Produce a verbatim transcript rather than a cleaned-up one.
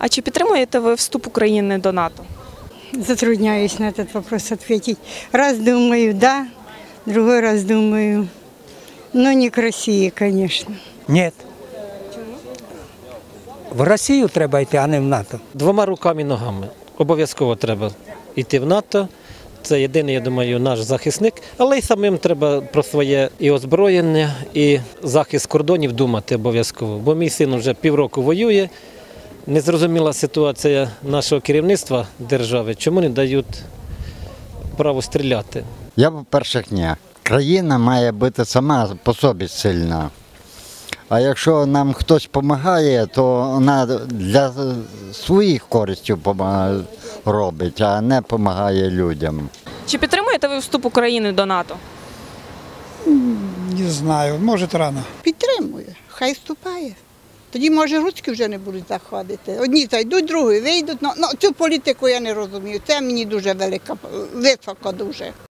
А чи підтримуєте ви вступ України до НАТО? Затрудняюсь на этот вопрос ответить. Раз думаю, да, другой раз думаю, но не к России, конечно. Ні. В Росію треба йти, а не в НАТО. Двома руками і ногами. Обов'язково треба йти в НАТО. Це єдиний, я думаю, наш захисник. Але й самим треба про своє і озброєння, і захист кордонів думати обов'язково. Бо мій син вже півроку воює. Незрозуміла ситуація нашого керівництва держави. Чому не дають право стріляти? Я, по-перше, ні. Країна має бути сама по собі сильна. А якщо нам хтось допомагає, то вона для своїх користів робить, а не допомагає людям. Чи підтримуєте ви вступ України до НАТО? Не знаю, може рано. Підтримує, хай вступає. Тоді, може, руські вже не будуть заходити. Одні зайдуть, другі вийдуть. Ну, ну, цю політику я не розумію. Це мені дуже велика, високо дуже.